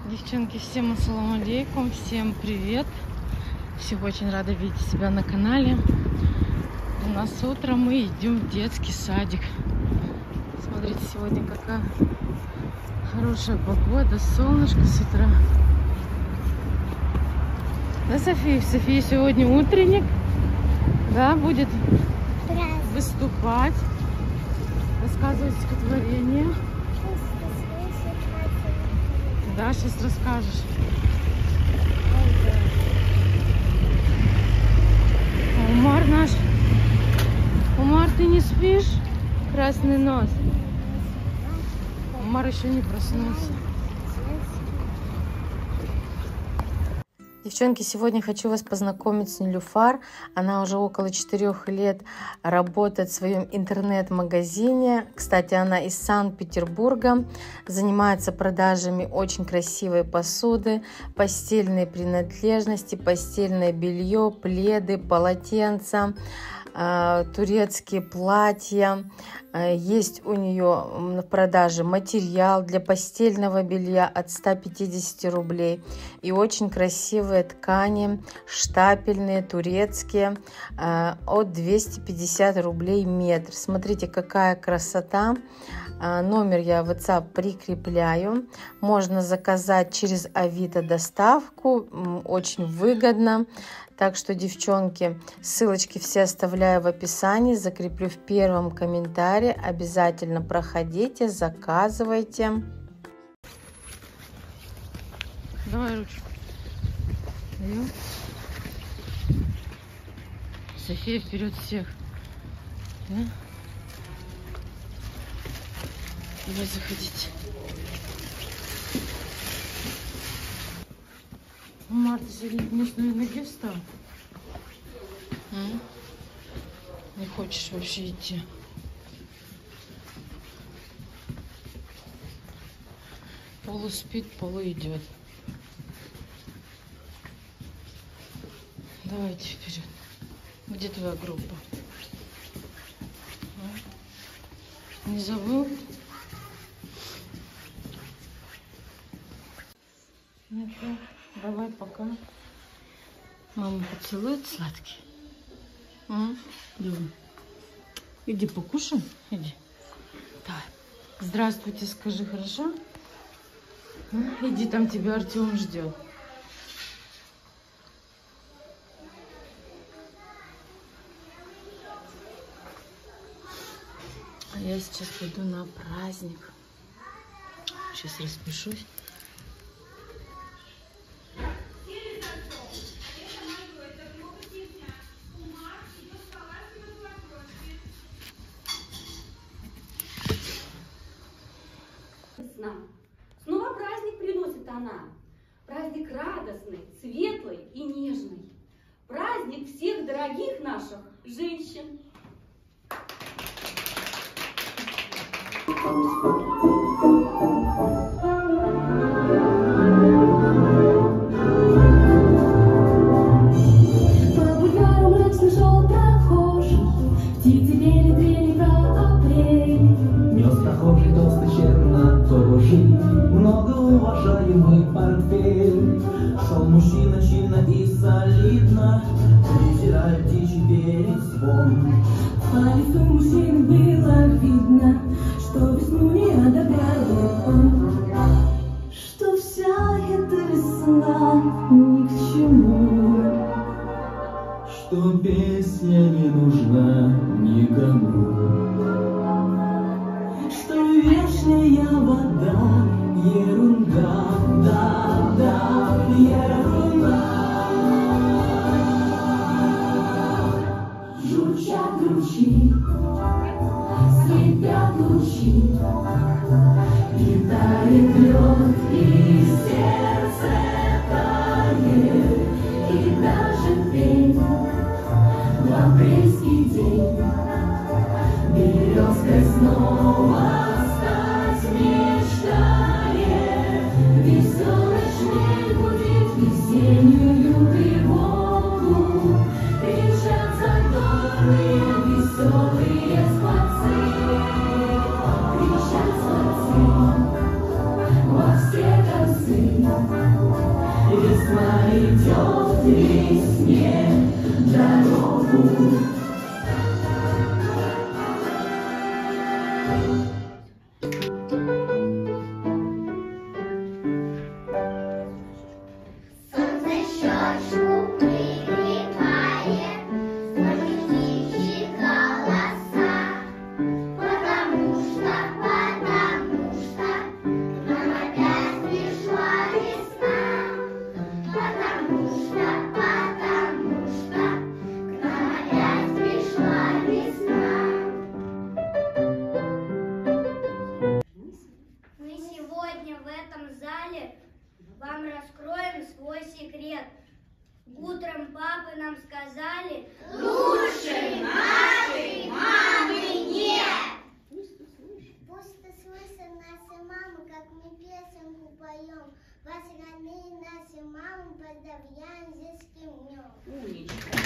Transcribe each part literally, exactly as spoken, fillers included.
Девчонки, всем ассаламу алейкум, всем привет. Всех очень рада видеть себя на канале. У нас утро, мы идем в детский садик. Смотрите, сегодня какая хорошая погода, солнышко с утра. Да, София? София сегодня утренник, да, будет выступать, рассказывать стихотворение. Да, сейчас расскажешь. А Умар наш. Умар, ты не спишь? Красный нос. Умар еще не проснулся. Девчонки, сегодня хочу вас познакомить с Нилюфар. Она уже около четырех лет работает в своем интернет-магазине. Кстати, она из Санкт-Петербурга. Занимается продажами очень красивой посуды, постельные принадлежности, постельное белье, пледы, полотенца, турецкие платья. Есть у нее в продаже материал для постельного белья от ста пятидесяти рублей и очень красивые ткани, штапельные, турецкие, от двухсот пятидесяти рублей метр. Смотрите, какая красота. Номер я в WhatsApp прикрепляю. Можно заказать через Авито доставку. Очень выгодно. Так что, девчонки, ссылочки все оставляю в описании, закреплю в первом комментарии. Обязательно проходите, заказывайте. Давай ручку. Даем. София вперед всех. Да? Давай, заходите. Марта, сегодня вниз на ноге встал? А? Не хочешь вообще идти? Полу спит, полу идет. Давайте вперед. Где твоя группа? А? Не забыл? Ну-ка. Давай, пока. Мама поцелует сладкий. А? Давай. Иди покушай. Иди. Давай. Здравствуйте, скажи, хорошо? А? Иди, там тебя Артем ждет. А я сейчас пойду на праздник. Сейчас распишусь. Снова праздник приносит она. Праздник радостный, светлый и нежный. Праздник всех дорогих наших женщин. По бульвару мрачно шел прохожий, птицы пели, трели про апрель. Нес прохожий толстый чернокожий, многоуважаемый портфель. Шел мужчина чинно и солидно, презирая птичий перезвон. По лицу мужчины было видно, что весну не одобряет он, что вся эта весна ни к чему, Что песня не нужна никому, что вешняя вода ерунда, да, да, ерунда. Журчат ручьи, слепят лучи, летает лед, и сердце тает, и даже пень в апрельский день березкой снова стать мечтает. Веселый шмель будет весеннюю тревогу, кричат задорные веселые скворцы, кричат скворцы во все концы. Весна идет весне дорогу. Вам раскроем свой секрет. Утром папы нам сказали: лучше нашей мамы нет. Пусть слышат наши мамы, как мы песенку поем. Вас, родные наши мамы, поздравляем с детским днем. Умничка.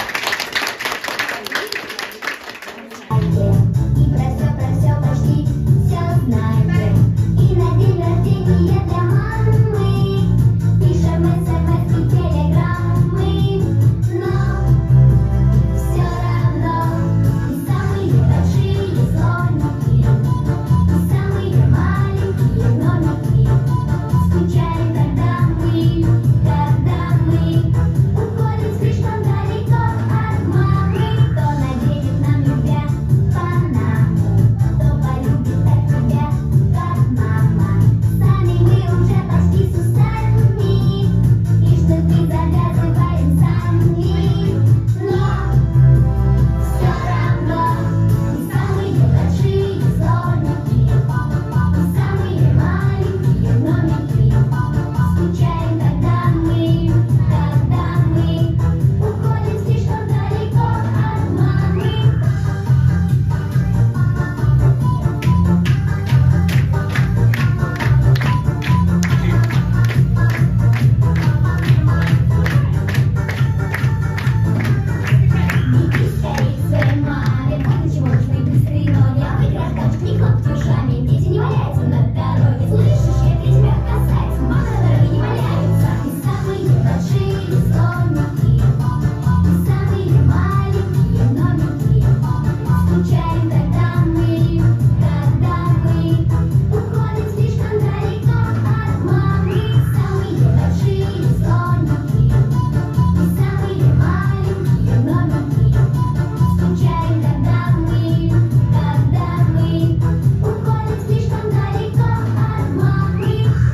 И про все, про все почти все знаете. И на день рождения для мамы пишем смс и телеграммы, но все равно и самые большие слоники, и самые маленькие номики скучаем, когда мы, когда мы уходим слишком далеко от мамы. Кто наденет нам любя панаму, кто полюбит так тебя, как мама. Сами мы уже почти с усами, и штуки завязываем сами, но все равно и самые большие слоники, и самые маленькие номики скучаем, когда мы, когда мы уходим слишком далеко от мамы. Иди скорей к своей маме, вот до чего нужны быстрые ноги. А вы, гражданчик, не хлопайте ушами, дети не валяются на дороге. Слышишь, это тебя касается, мама на дороге не валяются. И самые большие слоники, и самые маленькие номики скучаем, когда мы, когда мы уходим слишком далеко от мамы. Самые большие слоники, и самые маленькие номики скучаем, когда мы, когда мы уходим слишком далеко от мамы.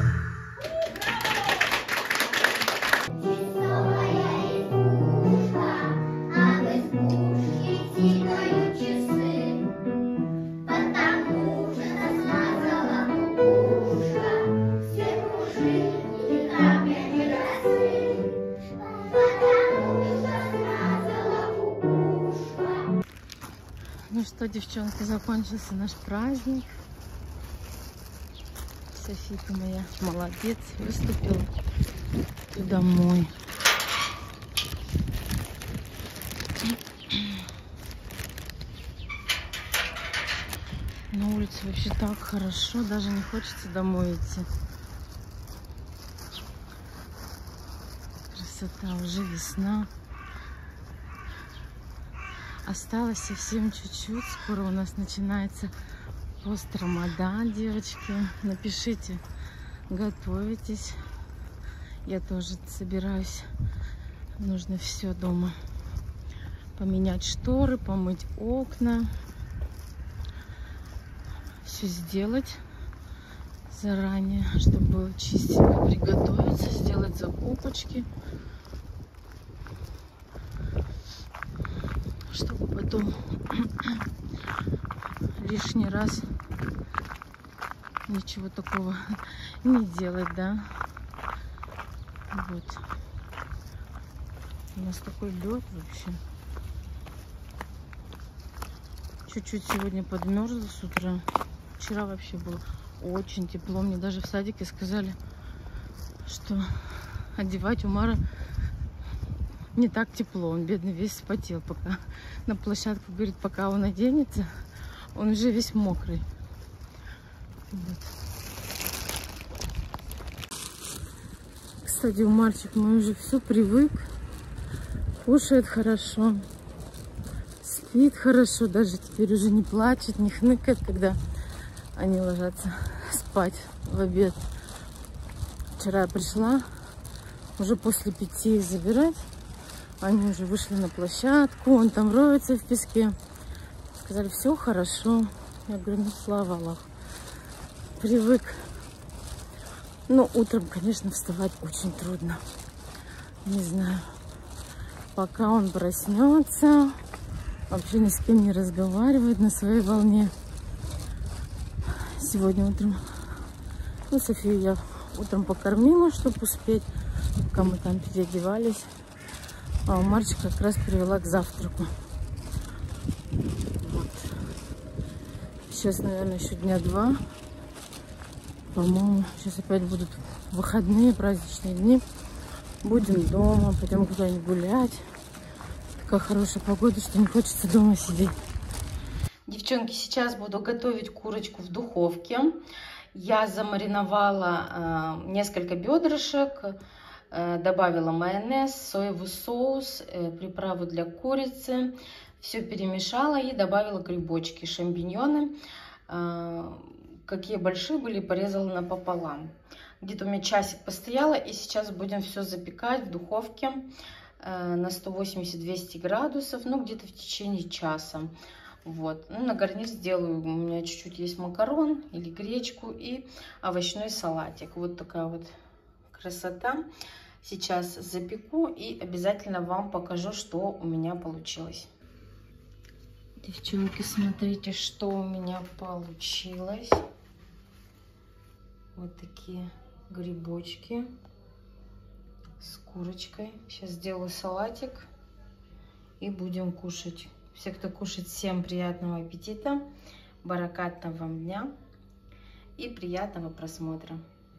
Часовая избушка, а в избушке тикают часы, потому что сказала кукушка, все мужики каплями росы, потому что сказала кукушка. Ну что, девчонки, закончился наш праздник. Софийка моя молодец, выступила. И домой. На улице вообще так хорошо, даже не хочется домой идти. Красота, уже весна. Осталось совсем чуть-чуть. Скоро у нас начинается пост-рамадан, девочки. Напишите, готовитесь. Я тоже собираюсь. Нужно все дома поменять, шторы, помыть окна. Все сделать заранее, чтобы было чистенько, приготовиться, сделать закупочки, чтобы потом лишний раз ничего такого не делать, да. Вот. У нас такой лед вообще. Чуть-чуть сегодня подмерзла с утра. Вчера вообще было очень тепло. Мне даже в садике сказали, что одевать Умара не так тепло. Он, бедный, весь вспотел, пока на площадку, говорит, пока он оденется, он уже весь мокрый. Вот. Кстати, у мальчик мой уже все привык, кушает хорошо, спит хорошо, даже теперь уже не плачет, не хныкает, когда они ложатся спать в обед. Вчера я пришла, уже после пяти их забирать, они уже вышли на площадку, он там роется в песке. Сказали, все хорошо. Я говорю, ну слава Аллаху, привык. Но утром, конечно, вставать очень трудно. Не знаю, пока он проснется, вообще ни с кем не разговаривает на своей волне. Сегодня утром, ну, Софию я утром покормила, чтобы успеть, пока мы там переодевались. А у мальчика как раз привела к завтраку. Вот. Сейчас, наверное, еще дня два. По-моему, сейчас опять будут выходные, праздничные дни. Будем дома, пойдем куда-нибудь гулять. Такая хорошая погода, что не хочется дома сидеть. Девчонки, сейчас буду готовить курочку в духовке. Я замариновала э, несколько бедрышек, э, добавила майонез, соевый соус, э, приправу для курицы. Все перемешала и добавила грибочки, шампиньоны. Э, какие большие были, порезала напополам. Где-то у меня часик постояла, и сейчас будем все запекать в духовке э, на сто восемьдесят — двести градусов, ну где-то в течение часа. Вот. Ну, на гарнир сделаю, у меня чуть-чуть есть макарон или гречку и овощной салатик. Вот такая вот красота. Сейчас запеку и обязательно вам покажу, что у меня получилось. Девчонки, смотрите, что у меня получилось. Вот такие грибочки с курочкой. Сейчас сделаю салатик и будем кушать. Все, кто кушает, всем приятного аппетита, баракатного вам дня и приятного просмотра.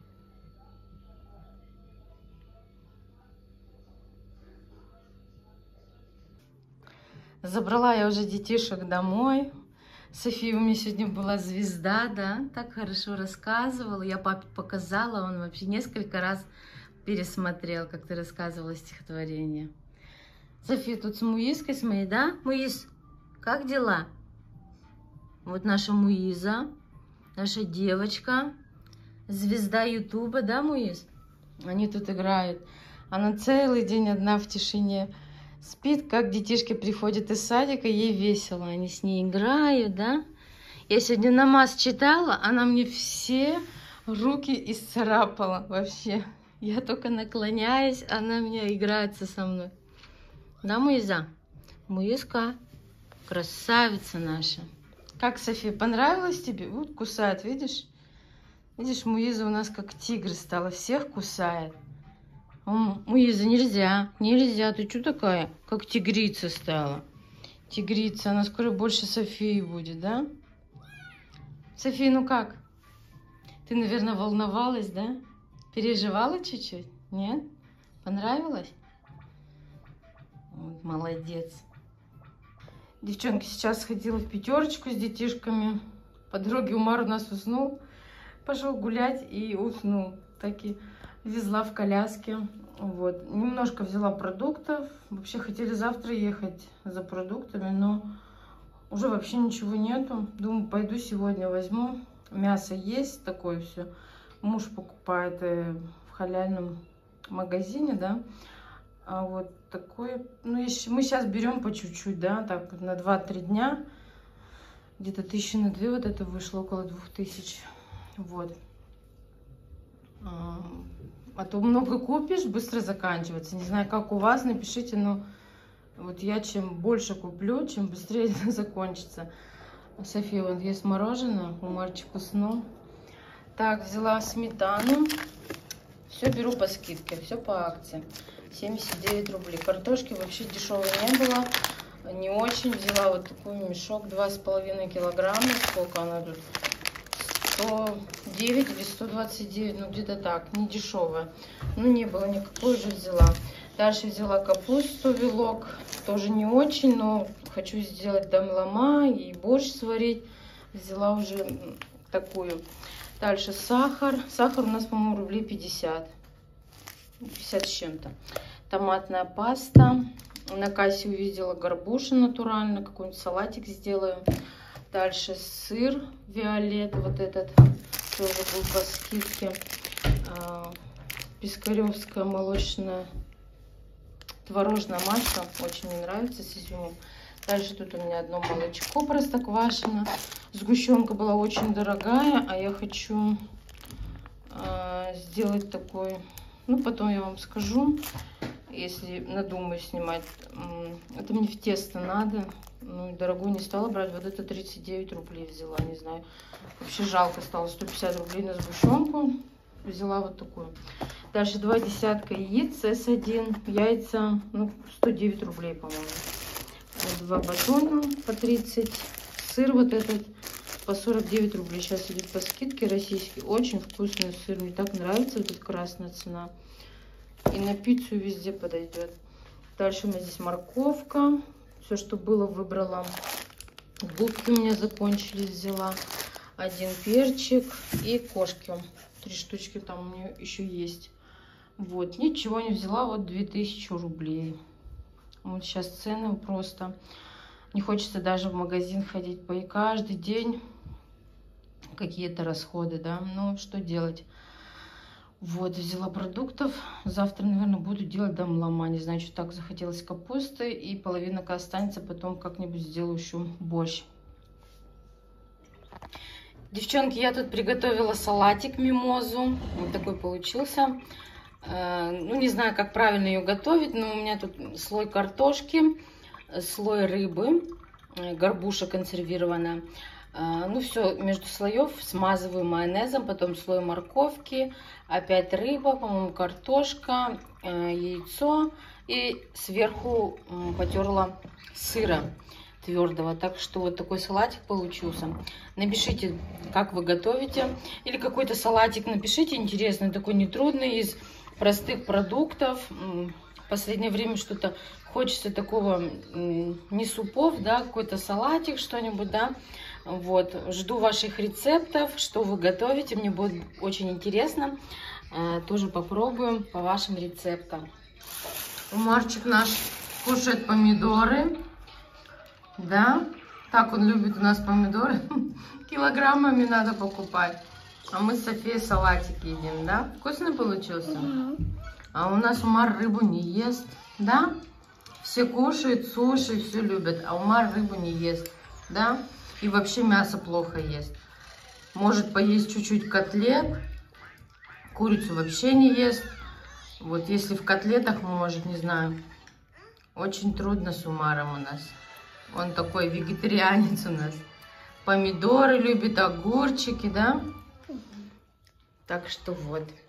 Забрала я уже детишек домой. София у меня сегодня была звезда, да, так хорошо рассказывала. Я папе показала, он вообще несколько раз пересмотрел, как ты рассказывала стихотворение. София тут с Муизкой, с моей, да? Муиз, как дела? Вот наша Муиза, наша девочка, звезда Ютуба, да, Муиз? Они тут играют. Она целый день одна в тишине спит, как детишки приходят из садика, ей весело. Они с ней играют, да? Я сегодня намаз читала, она мне все руки исцарапала вообще. Я только наклоняюсь, она меня играется со мной. Да, Муиза? Муизка, красавица наша. Как, София, понравилось тебе? Вот кусает, видишь? Видишь, Муиза у нас как тигр стала, всех кусает. О, Муиза, нельзя, нельзя, ты что такая? Как тигрица стала. Тигрица, она скоро больше Софии будет, да? София, ну как? Ты, наверное, волновалась, да? Переживала чуть-чуть? Нет? Понравилось? Вот, молодец. Девчонки, сейчас сходила в пятерочку с детишками. По дороге Умар у нас уснул. Пошел гулять и уснул. Таки везла в коляске. Вот. Немножко взяла продуктов. Вообще хотели завтра ехать за продуктами, но уже вообще ничего нету. Думаю, пойду сегодня возьму. Мясо есть, такое все. Муж покупает в халяльном магазине, да. А вот такой, ну, если мы сейчас берем по чуть-чуть, да, так, на два-три дня, где-то тысячи на две вот это вышло, около двух тысяч, вот. А, а то много купишь, быстро заканчивается, не знаю, как у вас, напишите, но вот я чем больше куплю, чем быстрее это закончится. София вот ест мороженое, у мальчика уснул. Так, взяла сметану, все беру по скидке, все по акции. семьдесят девять рублей. Картошки вообще дешевой не было. Не очень. Взяла вот такой мешок, два с половиной килограмма. Сколько она тут? сто девять или сто двадцать девять. Ну, где-то так. Не дешевая. Ну, не было никакой, же взяла. Дальше взяла капусту, вилок. Тоже не очень, но хочу сделать дамлама и борщ сварить. Взяла уже такую. Дальше сахар. Сахар у нас, по-моему, рублей пятьдесят. пятьдесят с чем-то. Томатная паста. На кассе увидела горбушу натурально, какой-нибудь салатик сделаю. Дальше сыр Виолет, вот этот тоже был по скидке. Пискаревское молочное творожное масло, очень мне нравится, с изюмом. Дальше тут у меня одно молочко простоквашино. Сгущенка была очень дорогая, а я хочу э, сделать такой, ну потом я вам скажу, если надумаю снимать. Это мне в тесто надо. Ну и дорогую не стала брать. Вот это тридцать девять рублей взяла, не знаю. Вообще жалко стало, сто пятьдесят рублей на сгущенку. Взяла вот такую. Дальше два десятка яиц эс один. Яйца, ну, сто девять рублей, по-моему. Два батона по тридцать. Сыр вот этот по сорок девять рублей. Сейчас идет по скидке российский. Очень вкусный сыр. Мне так нравится вот эта красная цена. И на пиццу везде подойдет. Дальше у меня здесь морковка. Все, что было, выбрала. Губки у меня закончились. Взяла один перчик и кошки. Три штучки там у меня еще есть. Вот, ничего не взяла. Вот две тысячи рублей. Вот сейчас цены просто. Не хочется даже в магазин ходить. И каждый день какие-то расходы, да. Ну, что делать? Вот, взяла продуктов. Завтра, наверное, буду делать домлама. Не знаю, что так захотелось капусты. И половинка останется. Потом как-нибудь сделаю еще борщ. Девчонки, я тут приготовила салатик мимозу. Вот такой получился. Ну, не знаю, как правильно ее готовить, но у меня тут слой картошки, слой рыбы, горбуша консервированная. Ну, все между слоев смазываю майонезом, потом слой морковки, опять рыба, по-моему, картошка, яйцо и сверху потерла сыра твердого. Так что вот такой салатик получился. Напишите, как вы готовите. Или какой-то салатик напишите интересный, такой нетрудный, из простых продуктов. В последнее время что-то хочется такого, не супов, да, какой-то салатик, что-нибудь, да. Вот, жду ваших рецептов, что вы готовите, мне будет очень интересно. Тоже попробуем по вашим рецептам. Умарчик наш кушает помидоры, да, так он любит у нас помидоры, килограммами надо покупать. А мы с Софией салатик едим, да? Вкусный получился? Mm-hmm. А у нас Умар рыбу не ест, да? Все кушают суши, все любят, а Умар рыбу не ест, да? И вообще мясо плохо ест. Может поесть чуть-чуть котлет, курицу вообще не ест. Вот если в котлетах может, не знаю. Очень трудно с Умаром у нас. Он такой вегетарианец у нас. Помидоры любит, огурчики, да? Так что вот.